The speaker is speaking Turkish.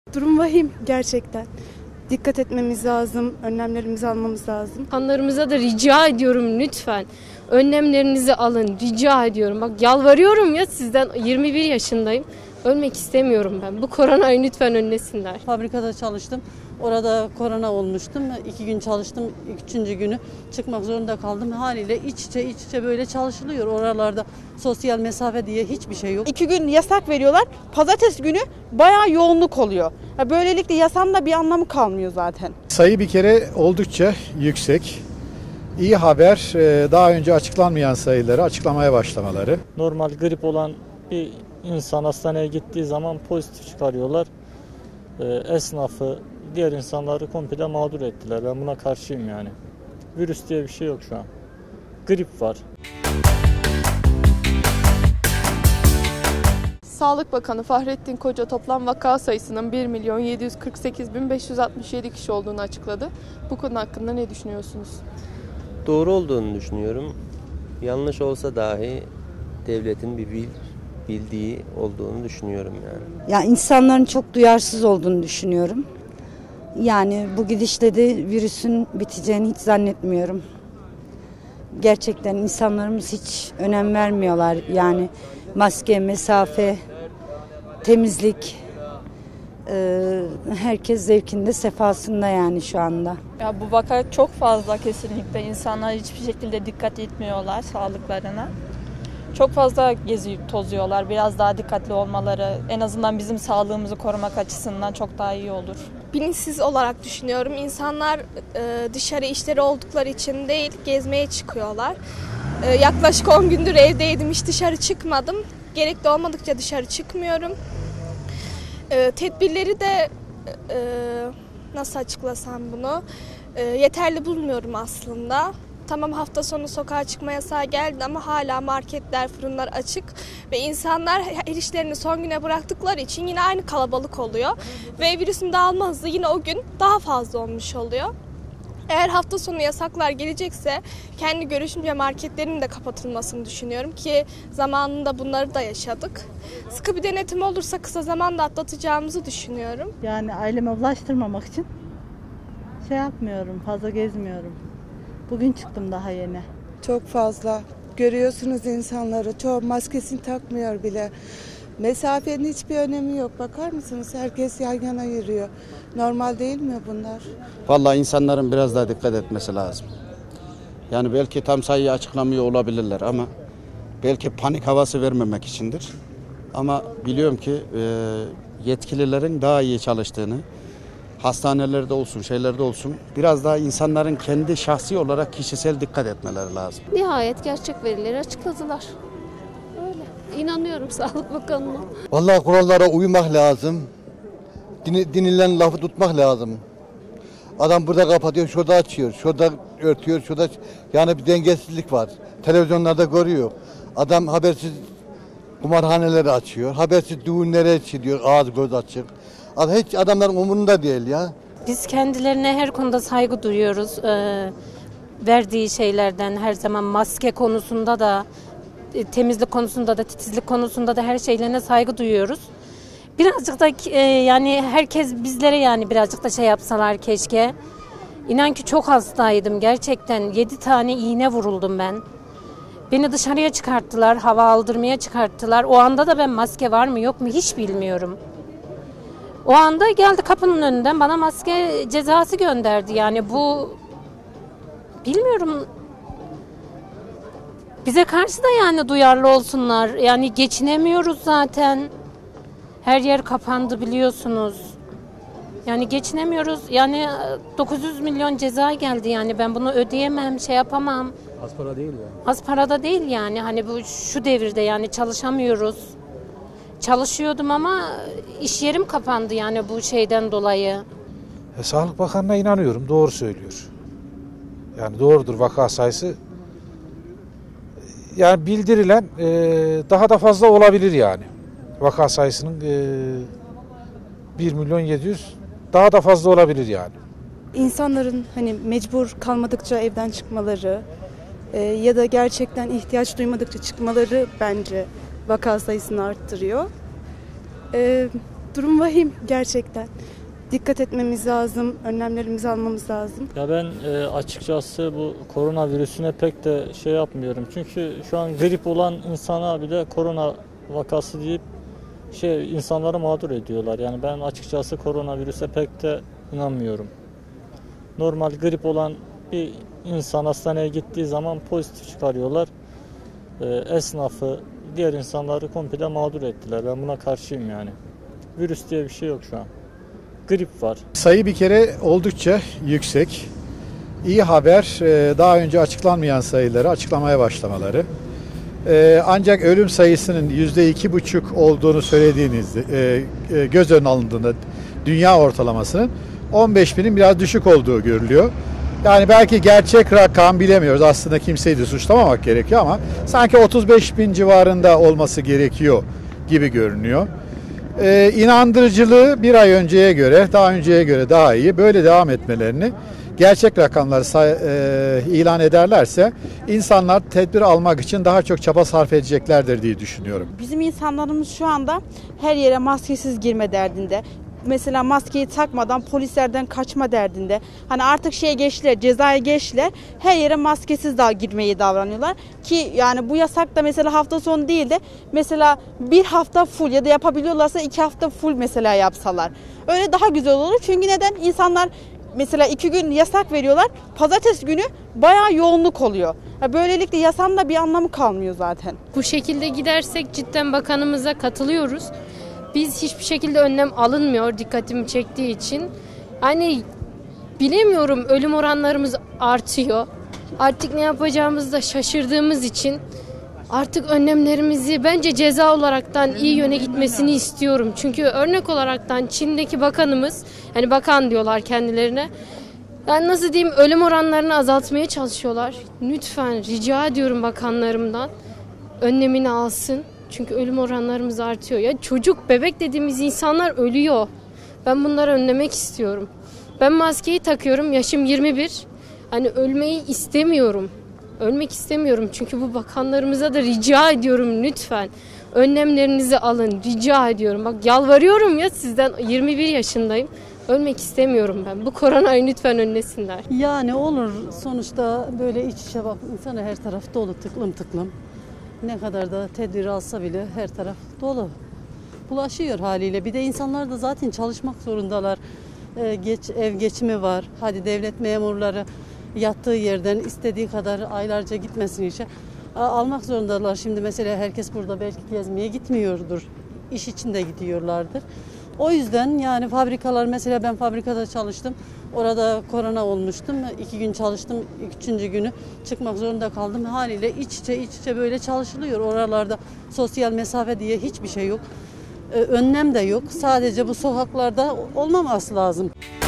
Durum vahim gerçekten. Dikkat etmemiz lazım, önlemlerimizi almamız lazım. Hanlarımıza da rica ediyorum lütfen. Önlemlerinizi alın, rica ediyorum. Bak yalvarıyorum ya sizden, 21 yaşındayım. Ölmek istemiyorum ben. Bu koronayı lütfen önlesinler. Fabrikada çalıştım. Orada korona olmuştum. 2 gün çalıştım. 3. günü çıkmak zorunda kaldım. Haliyle iç içe böyle çalışılıyor. Oralarda sosyal mesafe diye hiçbir şey yok. 2 gün yasak veriyorlar. Pazartesi günü bayağı yoğunluk oluyor. Böylelikle yasanın da bir anlamı kalmıyor zaten. Sayı bir kere oldukça yüksek. İyi haber daha önce açıklanmayan sayıları açıklamaya başlamaları. Normal grip olan bir insan hastaneye gittiği zaman pozitif çıkarıyorlar. Esnafı, diğer insanları komple mağdur ettiler. Ben buna karşıyım yani. Virüs diye bir şey yok şu an. Grip var. Sağlık Bakanı Fahrettin Koca toplam vaka sayısının 1.748.567 kişi olduğunu açıkladı. Bu konu hakkında ne düşünüyorsunuz? Doğru olduğunu düşünüyorum. Yanlış olsa dahi devletin bir bildiği olduğunu düşünüyorum yani. Ya insanların çok duyarsız olduğunu düşünüyorum. Yani bu gidişle de virüsün biteceğini hiç zannetmiyorum. Gerçekten insanlarımız hiç önem vermiyorlar. Yani maske, mesafe, temizlik, herkes zevkinde, sefasında yani şu anda. Ya bu vaka çok fazla kesinlikle. İnsanlar hiçbir şekilde dikkat etmiyorlar sağlıklarına. Çok fazla gezip tozuyorlar. Biraz daha dikkatli olmaları en azından bizim sağlığımızı korumak açısından çok daha iyi olur. Bilinçsiz olarak düşünüyorum. İnsanlar dışarı işleri oldukları için değil, gezmeye çıkıyorlar. Yaklaşık 10 gündür evdeydim, hiç dışarı çıkmadım. Gerekli olmadıkça dışarı çıkmıyorum. Tedbirleri de nasıl açıklasam bunu, yeterli bulmuyorum aslında. Tamam, hafta sonu sokağa çıkma yasağı geldi ama hala marketler, fırınlar açık ve insanlar her işlerini son güne bıraktıkları için yine aynı kalabalık oluyor ve virüsün dağılma hızı yine o gün daha fazla olmuş oluyor. Eğer hafta sonu yasaklar gelecekse kendi görüşümce marketlerin de kapatılmasını düşünüyorum ki zamanında bunları da yaşadık. Sıkı bir denetim olursa kısa zamanda atlatacağımızı düşünüyorum. Yani aileme bulaştırmamak için şey yapmıyorum, fazla gezmiyorum. Bugün çıktım daha yeni. Çok fazla. Görüyorsunuz insanları. Çoğu maskesini takmıyor bile. Mesafenin hiçbir önemi yok. Bakar mısınız? Herkes yan yana yürüyor. Normal değil mi bunlar? Vallahi insanların biraz daha dikkat etmesi lazım. Yani belki tam sayıyı açıklamıyor olabilirler ama belki panik havası vermemek içindir. Ama biliyorum ki yetkililerin daha iyi çalıştığını, hastanelerde olsun, şeylerde olsun biraz daha insanların kendi şahsi olarak kişisel dikkat etmeleri lazım. Nihayet gerçek verileri açıkladılar. Öyle. İnanıyorum Sağlık Bakanı'na. Vallahi kurallara uymak lazım. Dinilen lafı tutmak lazım. Adam burada kapatıyor, şurada açıyor, şurada örtüyor, şurada yani bir dengesizlik var. Televizyonlarda görüyor. Adam habersiz kumarhaneleri açıyor, habersiz düğünlere gidiyor, ağız göz açık. Hiç adamların umurunda değil ya. Biz kendilerine her konuda saygı duyuyoruz. Verdiği şeylerden her zaman maske konusunda da, temizlik konusunda da, titizlik konusunda da her şeylerine saygı duyuyoruz. Birazcık da yani herkes bizlere yani birazcık da şey yapsalar keşke. İnan ki çok hastaydım gerçekten. 7 tane iğne vuruldum ben. Beni dışarıya çıkarttılar, hava aldırmaya çıkarttılar. O anda da ben maske var mı yok mu hiç bilmiyorum. O anda geldi kapının önünden bana maske cezası gönderdi. Yani bu bilmiyorum. Bize karşı da yani duyarlı olsunlar. Yani geçinemiyoruz zaten. Her yer kapandı biliyorsunuz. Yani geçinemiyoruz. Yani 900 milyon ceza geldi yani ben bunu ödeyemem, şey yapamam. Az para değil yani. Az para da değil yani. Hani bu şu devirde yani çalışamıyoruz. Çalışıyordum ama iş yerim kapandı yani bu şeyden dolayı. Sağlık Bakanı'na inanıyorum. Doğru söylüyor. Yani doğrudur vaka sayısı. Yani bildirilen daha da fazla olabilir yani. Vaka sayısının 1.700.000 daha da fazla olabilir yani. İnsanların hani mecbur kalmadıkça evden çıkmaları ya da gerçekten ihtiyaç duymadıkça çıkmaları bence vaka sayısını arttırıyor. Durum vahim gerçekten. Dikkat etmemiz lazım, önlemlerimizi almamız lazım. Ya ben açıkçası bu koronavirüsüne pek de şey yapmıyorum. Çünkü şu an grip olan insana bile korona vakası deyip insanları mağdur ediyorlar. Yani ben açıkçası koronavirüse pek de inanmıyorum. Normal grip olan bir insan hastaneye gittiği zaman pozitif çıkarıyorlar. Esnafı, diğer insanları komple mağdur ettiler. Ben buna karşıyım yani. Virüs diye bir şey yok şu an. Grip var. Sayı bir kere oldukça yüksek. İyi haber daha önce açıklanmayan sayıları açıklamaya başlamaları. Ancak ölüm sayısının %2,5 olduğunu söylediğinizde göz önüne alındığında dünya ortalamasının 15.000'in biraz düşük olduğu görülüyor. Yani belki gerçek rakam bilemiyoruz. Aslında kimseyi de suçlamamak gerekiyor ama sanki 35.000 civarında olması gerekiyor gibi görünüyor. İnandırıcılığı bir ay önceye göre, daha önceye göre daha iyi. Böyle devam etmelerini, gerçek rakamları ilan ederlerse insanlar tedbir almak için daha çok çaba sarf edeceklerdir diye düşünüyorum. Bizim insanlarımız şu anda her yere maskesiz girme derdinde. Mesela maskeyi takmadan polislerden kaçma derdinde. Hani artık geçtiler, cezaya geçtiler. Her yere maskesiz daha girmeyi davranıyorlar. Ki yani bu yasak da mesela hafta sonu değil de mesela bir hafta full ya da yapabiliyorlarsa 2 hafta full mesela yapsalar. Öyle daha güzel olur. Çünkü neden? İnsanlar mesela 2 gün yasak veriyorlar. Pazartesi günü bayağı yoğunluk oluyor. Böylelikle yasanın da bir anlamı kalmıyor zaten. Bu şekilde gidersek cidden bakanımıza katılıyoruz. Biz hiçbir şekilde önlem alınmıyor dikkatimi çektiği için. Hani bilemiyorum, ölüm oranlarımız artıyor. Artık ne yapacağımızı da şaşırdığımız için artık önlemlerimizi bence ceza olaraktan iyi yöne gitmesini istiyorum. Çünkü örnek olaraktan Çin'deki bakanımız, yani bakan diyorlar kendilerine. Yani nasıl diyeyim, ölüm oranlarını azaltmaya çalışıyorlar. Lütfen rica ediyorum bakanlarımdan önlemini alsın. Çünkü ölüm oranlarımız artıyor. Ya çocuk, bebek dediğimiz insanlar ölüyor. Ben bunları önlemek istiyorum. Ben maskeyi takıyorum. Yaşım 21. Hani ölmeyi istemiyorum. Ölmek istemiyorum. Çünkü bu bakanlarımıza da rica ediyorum lütfen. Önlemlerinizi alın. Rica ediyorum. Bak yalvarıyorum ya sizden, 21 yaşındayım. Ölmek istemiyorum ben. Bu koronayı lütfen önlesinler. Yani olur. Sonuçta böyle iç içe bak. İnsana her taraf dolu, tıklım tıklım. Ne kadar da tedbir alsa bile her taraf dolu. Bulaşıyor haliyle. Bir de insanlar da zaten çalışmak zorundalar. Ev geçimi var. Hadi devlet memurları yattığı yerden istediği kadar aylarca gitmesin işe. Almak zorundalar. Şimdi mesela herkes burada belki gezmeye gitmiyordur. İş için de gidiyorlardır. O yüzden yani fabrikalar, mesela ben fabrikada çalıştım. Orada korona olmuştum. 2 gün çalıştım. 3. günü çıkmak zorunda kaldım. Haliyle iç içe böyle çalışılıyor. Oralarda sosyal mesafe diye hiçbir şey yok. Önlem de yok. Sadece bu sokaklarda olmaması lazım.